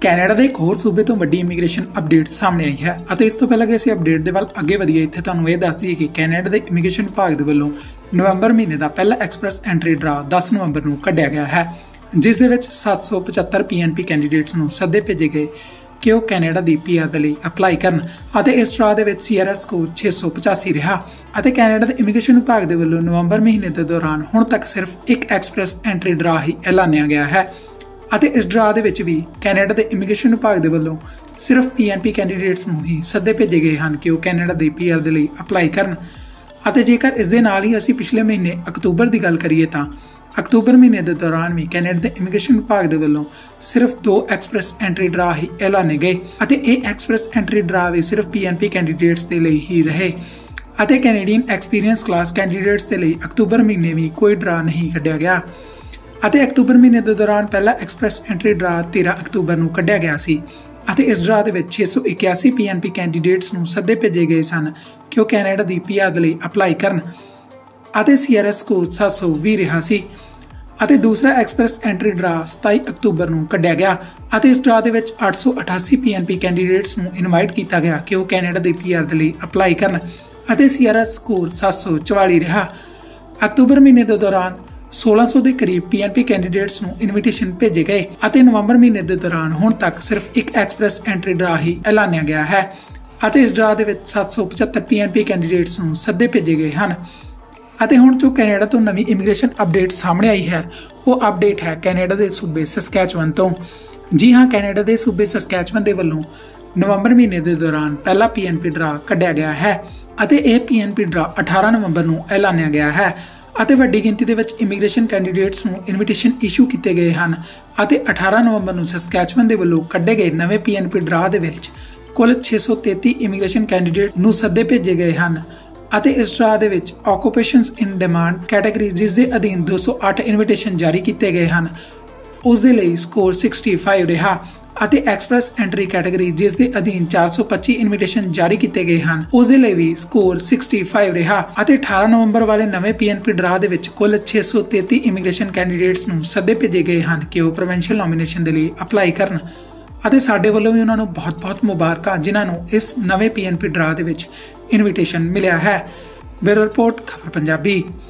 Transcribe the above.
Canada ਦੇ ਇੱਕ ਹੋਰ ਸੂਬੇ ਤੋਂ ਵੱਡੀ ਇਮੀਗ੍ਰੇਸ਼ਨ ਅਪਡੇਟ ਸਾਹਮਣੇ ਆਈ ਹੈ ਅਤੇ ਇਸ ਤੋਂ ਪਹਿਲਾਂ ਕਿ ਅਸੀਂ ਅਪਡੇਟ ਦੇ ਵੱਲ ਅੱਗੇ ਵਧੀਏ ਇੱਥੇ ਤੁਹਾਨੂੰ ਇਹ ਦੱਸ ਦਈਏ ਕਿ ਕੈਨੇਡਾ ਦੇ ਇਮੀਗ੍ਰੇਸ਼ਨ ਵਿਭਾਗ ਦੇ ਵੱਲੋਂ ਨਵੰਬਰ ਮਹੀਨੇ ਦਾ ਪਹਿਲਾ ਐਕਸਪ੍ਰੈਸ ਐਂਟਰੀ ਡਰਾ 10 ਨਵੰਬਰ ਨੂੰ ਕੱਢਿਆ ਗਿਆ ਹੈ, ਜਿਸ ਦੇ ਵਿੱਚ 775 PNP ਕੈਂਡੀਡੇਟਸ ਨੂੰ ਸੱਦੇ ਭੇਜੇ ਗਏ ਕਿ ਉਹ ਕੈਨੇਡਾ ਦੀ PR ਦੇ ਲਈ ਅਪਲਾਈ ਕਰਨ ਅਤੇ ਇਸ ਡਰਾ ਦੇ ਵਿੱਚ CRS ਸਕੋਰ 685 ਰਿਹਾ ਅਤੇ ਕੈਨੇਡਾ ਦੇ ਇਮੀਗ੍ਰੇਸ਼ਨ ਵਿਭਾਗ ਦੇ ਵੱਲੋਂ ਨਵੰਬਰ ਮਹੀਨੇ ਦੇ ਦੌਰਾਨ ਹੁਣ ਤੱਕ ਸਿਰਫ ਇੱਕ ਐਕਸਪ੍ਰੈਸ ਐਂਟਰੀ ਡਰਾ ਹੀ ਐਲਾਨਿਆ ਗਿਆ ਹੈ ਅਤੇ ਇਸ ਡਰਾ ਦੇ ਵਿੱਚ ਵੀ ਕੈਨੇਡਾ ਦੇ ਇਮੀਗ੍ਰੇਸ਼ਨ ਵਿਭਾਗ ਦੇ ਵੱਲੋਂ ਸਿਰਫ PNP ਕੈਂਡੀਡੇਟਸ ਨੂੰ ਹੀ ਸੱਦੇ ਭੇਜੇ ਗਏ ਹਨ ਕਿ ਉਹ ਕੈਨੇਡਾ ਦੀ PR ਦੇ ਲਈ ਅਪਲਾਈ ਕਰਨ ਅਤੇ ਜੇਕਰ ਇਸ ਦੇ ਨਾਲ ਹੀ ਅਸੀਂ ਪਿਛਲੇ ਮਹੀਨੇ ਅਕਤੂਬਰ ਦੀ ਗੱਲ ਕਰੀਏ ਤਾਂ ਅਕਤੂਬਰ ਮਹੀਨੇ ਦੇ ਦੌਰਾਨ ਵੀ ਕੈਨੇਡਾ ਦੇ ਇਮੀਗ੍ਰੇਸ਼ਨ ਵਿਭਾਗ ਦੇ ਵੱਲੋਂ ਸਿਰਫ 2 ਐਕਸਪ੍ਰੈਸ ਐਂਟਰੀ ਡਰਾ ਹੀ ਐਲਾਨੇ ਗਏ ਅਤੇ ਇਹ ਐਕਸਪ੍ਰੈਸ ਐਂਟਰੀ ਡਰਾ ਵੀ ਸਿਰਫ PNP ਕੈਂਡੀਡੇਟਸ ਦੇ ਲਈ ਹੀ ਰਹੇ ਅਤੇ ਕੈਨੇਡੀਅਨ ਐਕਸਪੀਰੀਅੰਸ ਕਲਾਸ ਕੈਂਡੀਡੇਟਸ ਦੇ ਲਈ ਅਕਤੂਬਰ ਮਹੀਨੇ ਵੀ ਕੋਈ ਡਰਾ ਨਹੀਂ ਕੱਢਿਆ ਗਿਆ ਅਤੇ ਅਕਤੂਬਰ ਮਹੀਨੇ ਦੇ ਦੌਰਾਨ ਪਹਿਲਾ ਐਕਸਪ੍ਰੈਸ ਐਂਟਰੀ ਡਰਾ 13 ਅਕਤੂਬਰ ਨੂੰ ਕੱਢਿਆ ਗਿਆ ਸੀ ਅਤੇ ਇਸ ਡਰਾ ਦੇ ਵਿੱਚ 681 PNP ਕੈਂਡੀਡੇਟਸ ਨੂੰ ਸੱਦੇ ਭੇਜੇ ਗਏ ਸਨ ਕਿ ਉਹ ਕੈਨੇਡਾ ਦੀ PR ਦੇ ਲਈ ਅਪਲਾਈ ਕਰਨ ਅਤੇ CRS ਸਕੋਰ 720 ਰਿਹਾ ਸੀ ਅਤੇ ਦੂਸਰਾ ਐਕਸਪ੍ਰੈਸ ਐਂਟਰੀ ਡਰਾ 27 ਅਕਤੂਬਰ ਨੂੰ ਕੱਢਿਆ ਗਿਆ ਅਤੇ ਇਸ ਡਰਾ ਦੇ ਵਿੱਚ 888 PNP ਕੈਂਡੀਡੇਟਸ ਨੂੰ ਇਨਵਾਈਟ ਕੀਤਾ ਗਿਆ ਕਿ ਉਹ ਕੈਨੇਡਾ ਦੀ PR ਦੇ ਲਈ ਅਪਲਾਈ ਕਰਨ ਅਤੇ CRS ਸਕੋਰ 744 ਰਿਹਾ। ਅਕਤੂਬਰ ਮਹੀਨੇ ਦੇ ਦੌਰਾਨ 1600 ਦੇ ਕਰੀਬ PNP ਕੈਂਡੀਡੇਟਸ ਨੂੰ ਇਨਵੀਟੇਸ਼ਨ ਭੇਜੇ ਗਏ ਅਤੇ ਨਵੰਬਰ ਮਹੀਨੇ ਦੇ ਦੌਰਾਨ ਹੁਣ ਤੱਕ ਸਿਰਫ ਇੱਕ ਐਕਸਪ੍ਰੈਸ ਐਂਟਰੀ ਡਰਾ ਹੀ ਐਲਾਨਿਆ ਗਿਆ ਹੈ ਅਤੇ ਇਸ ਡਰਾ ਦੇ ਵਿੱਚ 775 PNP ਕੈਂਡੀਡੇਟਸ ਨੂੰ ਸੱਦੇ ਭੇਜੇ ਗਏ ਹਨ ਅਤੇ ਹੁਣ ਜੋ ਕੈਨੇਡਾ ਤੋਂ ਨਵੀਂ ਇਮੀਗ੍ਰੇਸ਼ਨ ਅਪਡੇਟ ਸਾਹਮਣੇ ਆਈ ਹੈ ਉਹ ਅਪਡੇਟ ਹੈ ਕੈਨੇਡਾ ਦੇ ਸੂਬੇ ਸਸਕੈਚੁਅਨ ਤੋਂ। ਜੀ ਹਾਂ, ਕੈਨੇਡਾ ਦੇ ਸੂਬੇ ਸਸਕੈਚੁਅਨ ਦੇ ਵੱਲੋਂ ਨਵੰਬਰ ਮਹੀਨੇ ਦੇ ਦੌਰਾਨ ਪਹਿਲਾ PNP ਡਰਾ ਕੱਢਿਆ ਗਿਆ ਹੈ ਅਤੇ ਇਹ PNP ਡਰਾ 18 ਨਵੰਬਰ ਨੂੰ ਐਲਾਨਿਆ ਗਿਆ ਹੈ ਅਤੇ ਵੱਡੀ ਗਿਣਤੀ ਦੇ ਵਿੱਚ ਇਮੀਗ੍ਰੇਸ਼ਨ ਕੈਂਡੀਡੇਟਸ ਨੂੰ ਇਨਵੀਟੇਸ਼ਨ ਇਸ਼ੂ ਕੀਤੇ ਗਏ ਹਨ ਅਤੇ 18 ਨਵੰਬਰ ਨੂੰ ਸਸਕੈਚੁਅਨ ਦੇ ਵੱਲੋਂ ਕੱਢੇ ਗਏ ਨਵੇਂ PNP ਡਰਾ ਦੇ ਵਿੱਚ ਕੁੱਲ 633 ਇਮੀਗ੍ਰੇਸ਼ਨ ਕੈਂਡੀਡੇਟ ਨੂੰ ਸੱਦੇ ਭੇਜੇ ਗਏ ਹਨ ਅਤੇ ਇਸ ਡਰਾ ਦੇ ਵਿੱਚ ਆਕੂਪੇਸ਼ਨਸ ਇਨ ਡਿਮਾਂਡ ਕੈਟਾਗਰੀ ਜਿਸ ਦੇ ਅਧੀਨ 208 ਇਨਵੀਟੇਸ਼ਨ ਜਾਰੀ ਕੀਤੇ ਗਏ ਹਨ ਉਸ ਦੇ ਲਈ ਸਕੋਰ 65 ਰਿਹਾ ਅਤੇ ਐਕਸਪ੍ਰੈਸ ਐਂਟਰੀ ਕੈਟਾਗਰੀ ਜਿਸ ਦੇ ਅਧੀਨ 425 ਇਨਵੀਟੇਸ਼ਨ ਜਾਰੀ ਕੀਤੇ ਗਏ ਹਨ ਉਸ ਦੇ ਲਈ ਵੀ ਸਕੋਰ 65 ਰਿਹਾ ਅਤੇ 18 ਨਵੰਬਰ ਵਾਲੇ ਨਵੇਂ PNP ਡਰਾ ਦੇ ਵਿੱਚ ਕੁੱਲ 633 ਇਮੀਗ੍ਰੇਸ਼ਨ ਕੈਂਡੀਡੇਟਸ ਨੂੰ ਸੱਦੇ ਭੇਜੇ ਗਏ ਹਨ ਕਿ ਉਹ ਪ੍ਰੋਵਿੰਸ਼ੀਅਲ ਨੋਮੀਨੇਸ਼ਨ ਦੇ ਲਈ ਅਪਲਾਈ ਕਰਨ ਅਤੇ ਸਾਡੇ ਵੱਲੋਂ ਵੀ ਉਹਨਾਂ ਨੂੰ ਬਹੁਤ-ਬਹੁਤ ਮੁਬਾਰਕਾਂ ਜਿਨ੍ਹਾਂ ਨੂੰ ਇਸ ਨਵੇਂ PNP ਡਰਾ ਦੇ ਵਿੱਚ ਇਨਵੀਟੇਸ਼ਨ ਮਿਲਿਆ ਹੈ। ਬਿਊਰੋ ਰਿਪੋਰਟ, ਖਬਰ ਪੰਜਾਬੀ।